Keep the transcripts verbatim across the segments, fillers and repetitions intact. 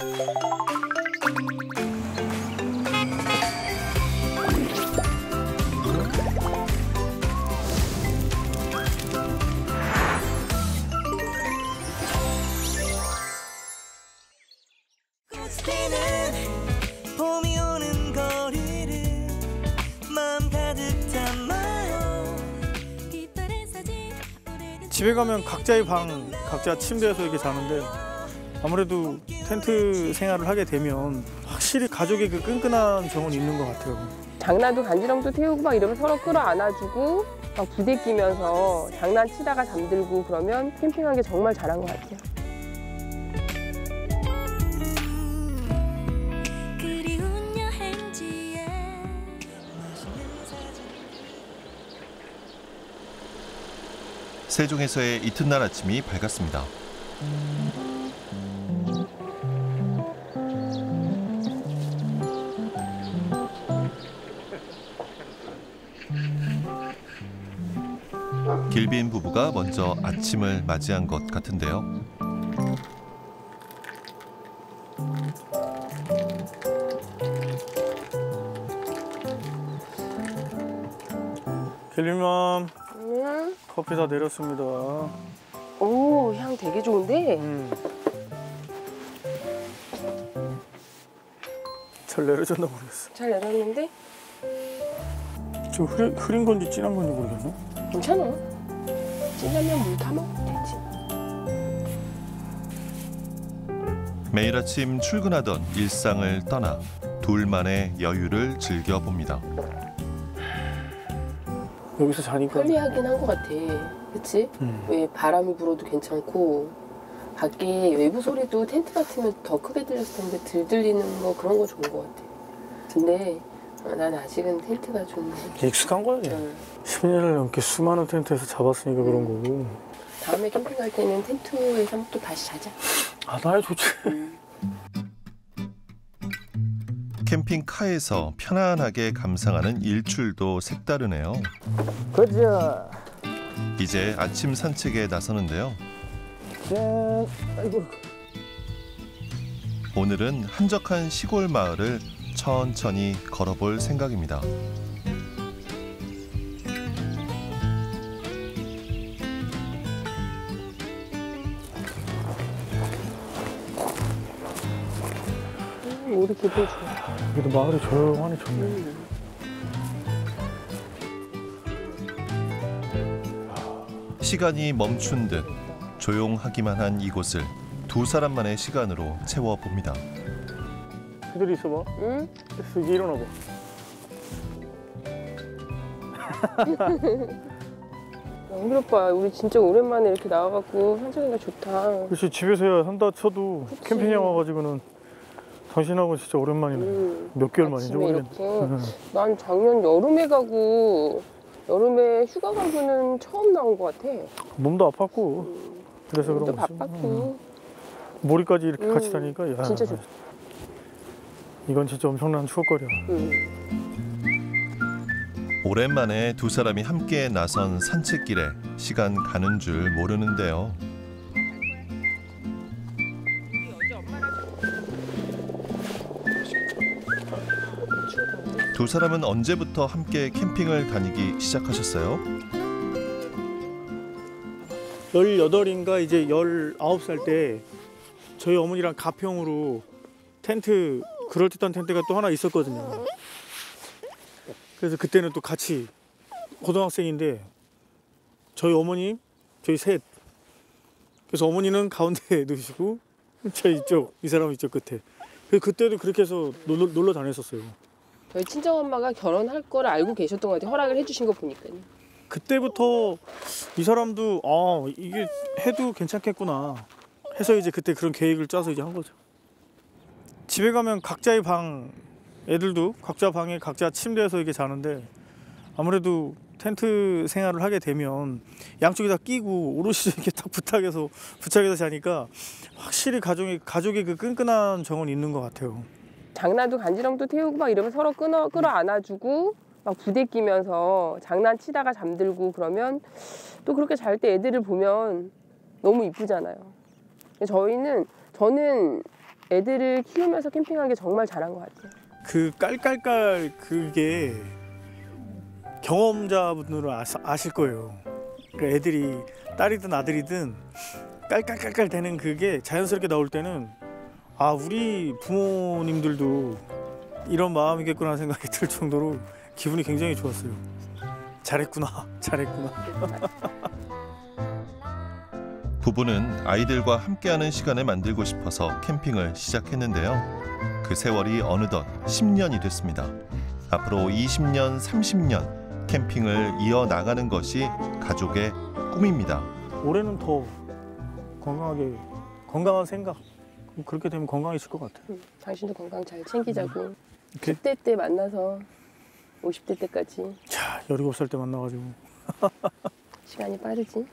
집에 가면 각자의 방, 각자 침대에서 이렇게 자는데 아무래도 텐트 생활을 하게 되면 확실히 가족의 그 끈끈한 정은 있는 것 같아요. 장난도 간지럼도 태우고 막 이러면 서로 끌어안아주고 막 부대끼면서 장난치다가 잠들고 그러면 캠핑한 게 정말 잘한 것 같아요. 세종에서의 이튿날 아침이 밝았습니다. 길빈 부부가 먼저 아침을 맞이한 것 같은데요. 길빈맘. 응? 커피 다 내렸습니다. 오, 향 되게 좋은데? 음. 잘 내려졌나 모르겠어. 잘 내렸는데? 저 흐린, 흐린 건지 진한 건지 모르겠네. 괜찮아. 진하면 물 타먹으면 되지. 매일 아침 출근하던 일상을 떠나 둘만의 여유를 즐겨봅니다. 여기서 자니까 편리하긴 한 것 같아. 그치? 음. 왜 바람이 불어도 괜찮고 밖에 외부 소리도 텐트 같으면 더 크게 들렸을 텐데 들 들리는 거 그런 거 좋은 것 같아. 근데 난 아직은 텐트가 좀 익숙한 거야. 응. 십 년을 넘게 수많은 텐트에서 잡았으니까 음. 그런 거고. 다음에 캠핑 갈 때는 텐트에서 또 다시 자자. 아, 나야 좋지. 응. 캠핑카에서 편안하게 감상하는 일출도 색다르네요. 가자. 이제 아침 산책에 나서는데요. 짠. 아이고. 오늘은 한적한 시골 마을을 천천히 걸어볼 생각입니다. 우리 기분 좋아. 그래도 마을이 조용하니 좋네. 음. 시간이 멈춘 듯 조용하기만 한 이곳을 두 사람만의 시간으로 채워봅니다. 그대로 있어봐. 응? 이제 일어나봐. 영길 오빠, 우리 진짜 오랜만에 이렇게 나와갖고 산책하니까 좋다. 그렇지, 집에서야 한다 쳐도 그치. 캠핑장 와가지고는 당신하고 진짜 오랜만이네. 음. 몇 개월 만이죠? 아침에 이렇게. 난 작년 여름에 가고 여름에 휴가 가고는 처음 나온 것 같아. 몸도 아팠고 음. 그래서 그런 또 거지. 바빴고. 응. 머리까지 이렇게 음. 같이 다니니까 야, 진짜 좋다. 이건 진짜 엄청난 추억거리야. 음. 오랜만에 두 사람이 함께 나선 산책길에 시간 가는 줄 모르는데요. 두 사람은 언제부터 함께 캠핑을 다니기 시작하셨어요? 열여덟인가 이제 열아홉 살 때 저희 어머니랑 가평으로 텐트, 그럴듯한 텐트가 또 하나 있었거든요. 그래서 그때는 또 같이 고등학생인데 저희 어머니, 저희 셋. 그래서 어머니는 가운데에 누시고 저희 이쪽, 이 사람 이쪽 끝에. 그때도 그렇게 해서 놀러, 놀러 다녔었어요. 저희 친정엄마가 결혼할 거를 알고 계셨던 것 같아요. 허락을 해주신 거 보니까요. 그때부터 이 사람도 아 이게 해도 괜찮겠구나 해서 이제 그때 그런 계획을 짜서 이제 한 거죠. 집에 가면 각자의 방, 애들도 각자 방에 각자 침대에서 이렇게 자는데 아무래도 텐트 생활을 하게 되면 양쪽에 다 끼고 오롯이 이렇게 딱 부탁해서 부착해서 자니까 확실히 가족의 가족의 그 끈끈한 정은 있는 것 같아요. 장난도 간지럼도 태우고 막 이러면 서로 끌어 끌어안아주고 막 부대끼면서 장난치다가 잠들고 그러면 또 그렇게 잘 때 애들을 보면 너무 이쁘잖아요. 저희는 저는 애들을 키우면서 캠핑한 게 정말 잘한 것 같아요. 그 깔깔깔 그게 경험자분들은 아시, 아실 거예요. 그 애들이 딸이든 아들이든 깔깔깔깔 되는 그게 자연스럽게 나올 때는 아 우리 부모님들도 이런 마음이겠구나 생각이 들 정도로 기분이 굉장히 좋았어요. 잘했구나, 잘했구나. 부부는 아이들과 함께하는 시간을 만들고 싶어서 캠핑을 시작했는데요. 그 세월이 어느덧 십 년이 됐습니다. 앞으로 이십 년, 삼십 년 캠핑을 이어나가는 것이 가족의 꿈입니다. 올해는 더 건강하게, 건강한 생각. 그렇게 되면 건강해질 것 같아요. 응, 당신도 건강 잘 챙기자고. 이렇게? 십 대 때 만나서 오십 대 때까지. 자, 열일곱 살 때 만나가지고. 시간이 빠르지.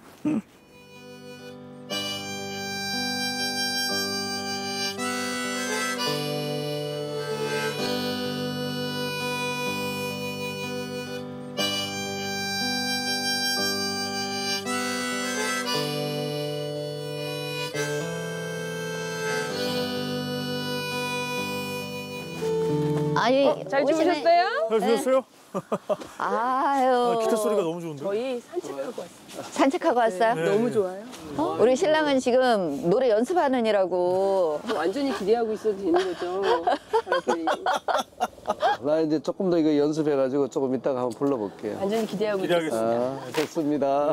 아니, 어, 잘 오시네. 주무셨어요? 잘 지냈어요? 아유, 아, 기타 소리가 너무 좋은데? 저희 산책하고 왔어요. 산책하고 왔어요? 네. 너무 좋아요. 어? 우리 신랑은 지금 노래 연습하느니라고. 완전히 기대하고 있어도 되는 거죠. 저렇게 나 이제 조금 더 이거 연습해가지고 조금 이따가 한번 불러볼게요. 완전히 기대하고 기대하겠습니다. 있겠습니다. 아, 좋습니다.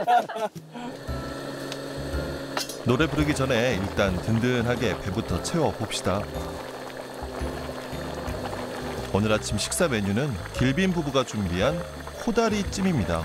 노래 부르기 전에 일단 든든하게 배부터 채워봅시다. 오늘 아침 식사 메뉴는 길빈 부부가 준비한 코다리찜입니다.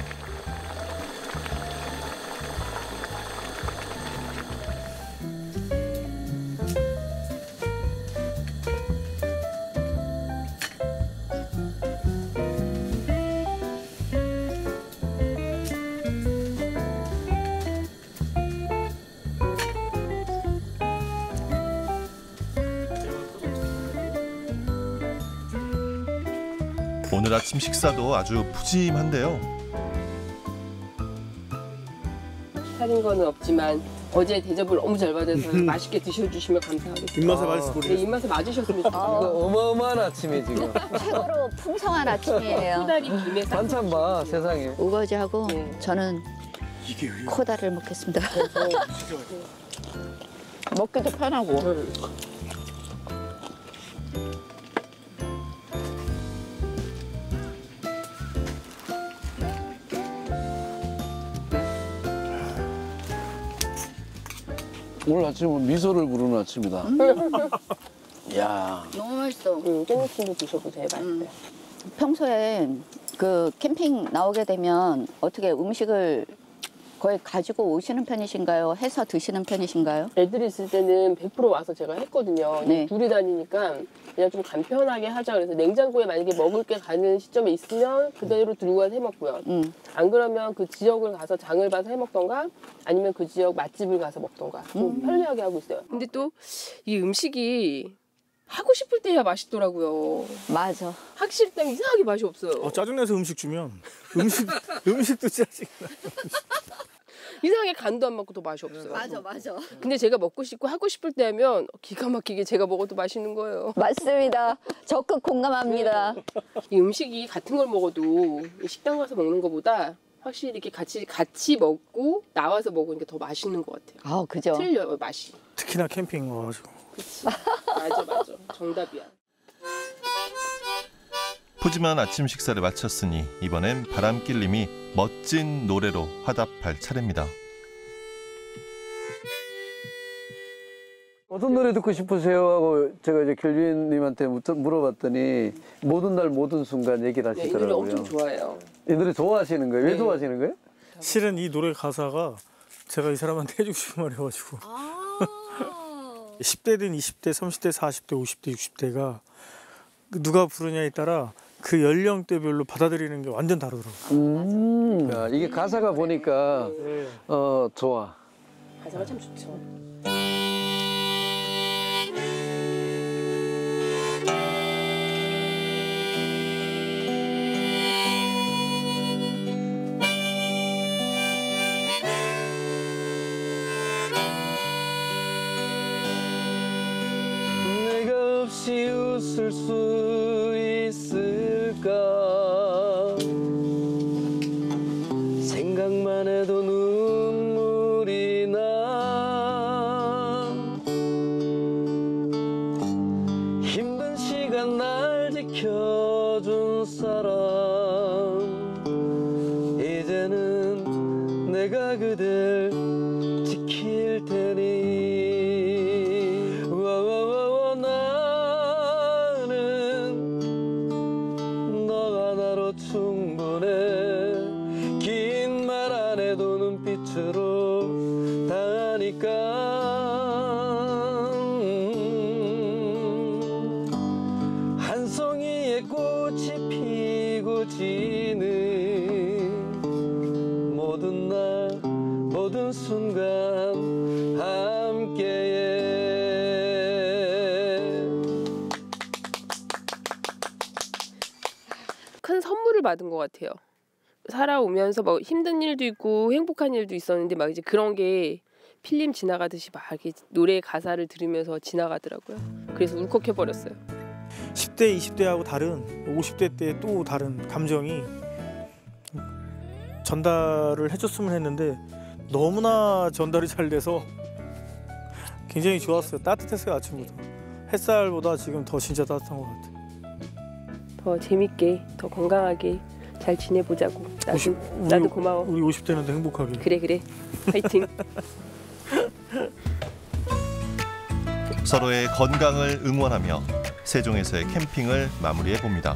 오늘 아침 식사도 아주 푸짐한데요. 살인 거는 없지만 어제 대접을 너무 잘 받아서 맛있게 드셔주시면 감사하겠습니다. 입맛에 맛있어 네, 보이겠어요. 입맛에 맞으셨으면 이거 좋겠어요. 어마어마한 아침에 지금. 최고로 풍성한 아침이에요. 코다리 김에 싹 반찬 봐, 세상에. 우거지하고 네. 저는 이게 왜 코다리를 먹겠습니다. 먹기도 편하고. 오늘 아침은 미소를 부르는 아침이다. 야, 너무 맛있어. 응, 깻잎찜도 드셔보세요. 맛있어요. 평소에 그 캠핑 나오게 되면 어떻게 음식을 거의 가지고 오시는 편이신가요? 해서 드시는 편이신가요? 애들이 있을 때는 백 퍼센트 와서 제가 했거든요. 네. 둘이 다니니까 그냥 좀 간편하게 하자 그래서 냉장고에 만약에 먹을 게 가는 시점에 있으면 그대로 들고 가서 해먹고요. 음. 안 그러면 그 지역을 가서 장을 봐서 해먹던가 아니면 그 지역 맛집을 가서 먹던가 좀 편리하게 하고 있어요. 근데 또 이 음식이 하고 싶을 때야 맛있더라고요. 맞아. 하기 싫을 때는 이상하게 맛이 없어요. 어, 짜증내서 음식 주면 음식, 음식도 짜증나. 이상하게 간도 안 맞고 더 맛이 없어요. 맞아. 근데 제가 먹고 싶고 하고 싶을 때 하면 기가 막히게 제가 먹어도 맛있는 거예요. 맞습니다. 적극 공감합니다. 이 음식이 같은 걸 먹어도 이 식당 가서 먹는 것보다 확실히 이렇게 같이 같이 먹고 나와서 먹으는 게 더 맛있는 것 같아요. 아, 그죠? 틀려요 맛이. 특히나 캠핑 와가지고. 그치. 맞아 맞아 정답이야. 푸짐한 아침 식사를 마쳤으니 이번엔 바람길님이 멋진 노래로 화답할 차례입니다. 어떤 노래 듣고 싶으세요? 하고 제가 이제 길빈님한테 물어봤더니 모든 날 모든 순간 얘기를 네, 이 노래 하시더라고요. 엄청 좋아해요. 이 노래 좋아하시는 거예요? 왜 네. 좋아하시는 거예요? 실은 이 노래 가사가 제가 이 사람한테 해주고 싶은 말이어가지고. 십 대든 이십 대, 삼십 대, 사십 대, 오십 대, 육십 대가 누가 부르냐에 따라 그 연령대별로 받아들이는 게 완전 다르더라고요. 음, 야, 이게 가사가 보니까 네. 어 좋아. 가사가 참 좋죠. 다시 웃을 수 있을까 생각만 해도 눈물이 나 힘든 시간 날 지켜준 사람 이제는 내가 그댈 지킬 테니 와와와와 나는 너 하나로 충분해 긴 말 안 해도 눈빛으로 다 하니까 한 송이의 꽃이 피고 지는 모든 날 모든 순간 함께해. 큰 선물을 받은 것 같아요. 살아오면서 뭐 힘든 일도 있고 행복한 일도 있었는데 막 이제 그런 게 필름 지나가듯이 막 이렇게 노래 가사를 들으면서 지나가더라고요. 그래서 울컥해 버렸어요. 십 대, 이십 대하고 다른 오십 대 때 또 다른 감정이 전달을 해줬으면 했는데 너무나 전달이 잘 돼서 굉장히 좋았어요. 따뜻했어요. 아침부터. 햇살보다 지금 더 진짜 따뜻한 것 같아요. 더 재밌게 더 건강하게 잘 지내보자고. 나도, 오십, 나도 우리, 고마워. 우리 오십 대는 더 행복하게. 그래 그래. 파이팅. 서로의 건강을 응원하며 세종에서의 캠핑을 마무리해 봅니다.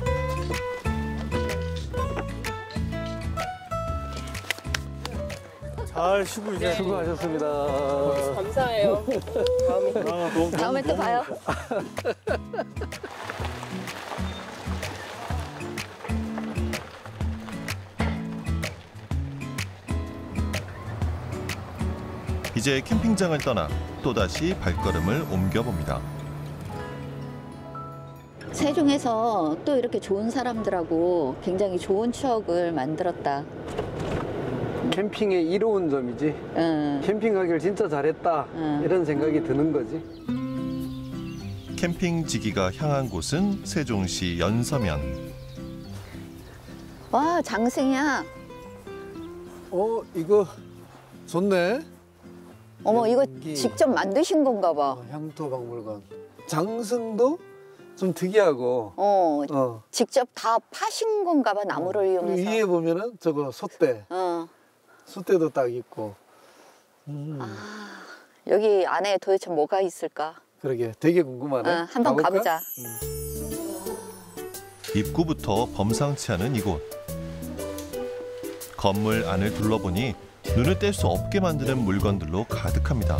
잘 쉬고 이제. 수고하셨습니다. 감사해요. 다음에 아, 너무, 다음에 또 봐요. 이제 캠핑장을 떠나 또다시 발걸음을 옮겨봅니다. 세종에서 또 이렇게 좋은 사람들하고 굉장히 좋은 추억을 만들었다. 캠핑의 이로운 점이지. 응. 캠핑하길 진짜 잘했다. 응. 이런 생각이 드는 거지. 캠핑지기가 향한 곳은 세종시 연서면. 와, 장승이야. 어, 이거 좋네. 어머, 이거 여기. 직접 만드신 건가 봐. 어, 향토 박물관. 장승도 좀 특이하고. 어, 어. 직접 다 파신 건가 봐, 나무를 그리고 이용해서. 위에 보면은 저거 솥대. 어. 솥대도 딱 있고. 음, 아, 여기 안에 도대체 뭐가 있을까? 그러게 되게 궁금하네. 어, 한번 가볼까? 가보자. 입구부터 범상치 않은 이곳. 건물 안을 둘러보니 눈을 뗄 수 없게 만드는 물건들로 가득합니다.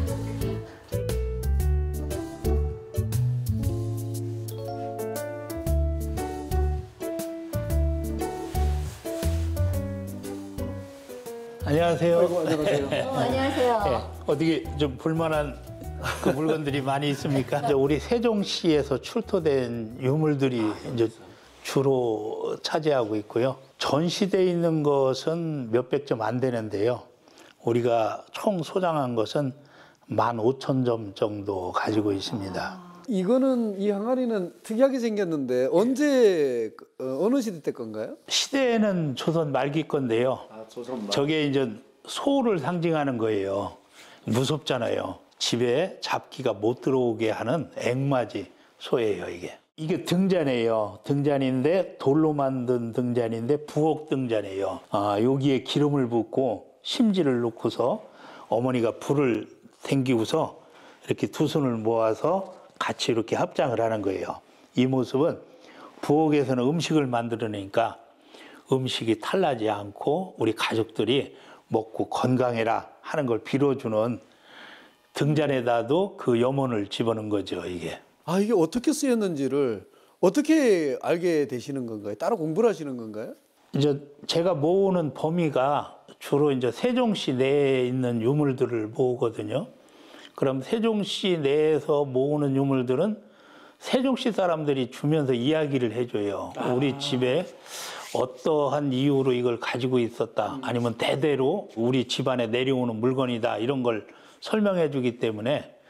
안녕하세요. 아이고, 안녕하세요. 어, 안녕하세요. 예, 어떻게 좀 볼만한 그 물건들이 많이 있습니까? 이제 우리 세종시에서 출토된 유물들이 이제 주로 차지하고 있고요. 전시돼 있는 것은 몇백 점 안 되는데요. 우리가 총 소장한 것은 만 오천 점 정도 가지고 있습니다. 이거는 이 항아리는 특이하게 생겼는데 언제 어, 어느 시대 때 건가요? 시대는 조선 말기 건데요. 저게 이제 소를 상징하는 거예요. 무섭잖아요. 집에 잡기가 못 들어오게 하는 앵맞이 소예요, 이게. 이게 등잔이에요. 등잔인데 돌로 만든 등잔인데 부엌 등잔이에요. 아, 여기에 기름을 붓고 심지를 넣고서 어머니가 불을 댕기고서 이렇게 두 손을 모아서 같이 이렇게 합장을 하는 거예요. 이 모습은 부엌에서는 음식을 만들어내니까 음식이 탈나지 않고 우리 가족들이 먹고 건강해라 하는 걸 빌어주는 등잔에다도 그 염원을 집어넣은 거죠, 이게. 아, 이게 어떻게 쓰였는지를 어떻게 알게 되시는 건가요? 따로 공부를 하시는 건가요? 이제 제가 모으는 범위가 주로 이제 세종시 내에 있는 유물들을 모으거든요. 그럼 세종시 내에서 모으는 유물들은 세종시 사람들이 주면서 이야기를 해줘요. 아. 우리 집에 어떠한 이유로 이걸 가지고 있었다. 아니면 대대로 우리 집안에 내려오는 물건이다. 이런 걸 설명해 주기 때문에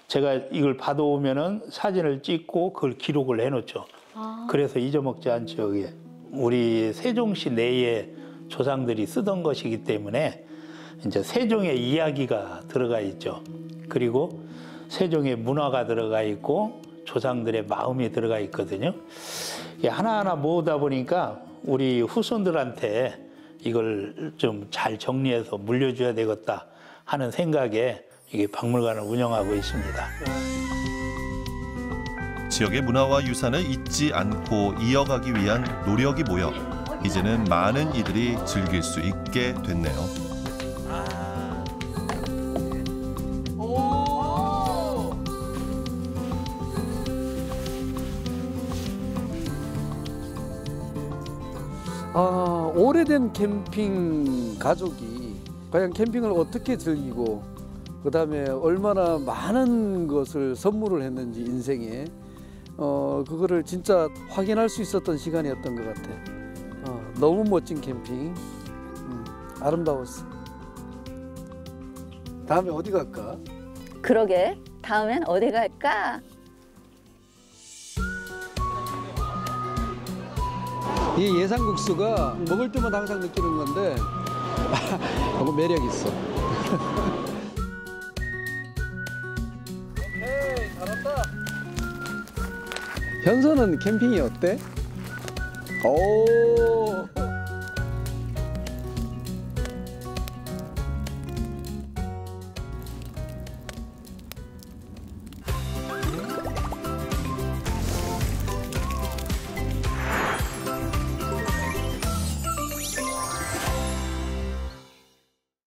제가 이걸 받아오면은 사진을 찍고 그걸 기록을 해놓죠. 그래서 잊어먹지 않죠. 이게 우리 세종시 내에 조상들이 쓰던 것이기 때문에 이제 세종의 이야기가 들어가 있죠. 그리고 세종의 문화가 들어가 있고 조상들의 마음이 들어가 있거든요. 하나하나 모으다 보니까 우리 후손들한테 이걸 좀 잘 정리해서 물려줘야 되겠다 하는 생각에 이게 박물관을 운영하고 있습니다. 지역의 문화와 유산을 잊지 않고 이어가기 위한 노력이 모여 이제는 많은 이들이 즐길 수 있게 됐네요. 아, 오래된 캠핑 가족이 과연 캠핑을 어떻게 즐기고 그다음에 얼마나 많은 것을 선물을 했는지 인생에 어 그거를 진짜 확인할 수 있었던 시간이었던 것 같아. 어, 너무 멋진 캠핑, 음, 아름다웠어. 다음에 어디 갈까? 그러게. 다음엔 어디 갈까? 이 예산국수가 먹을 때마다 항상 느끼는 건데 너무 매력 있어. 오케이, 잘한다. 현서는 캠핑이 어때? 오.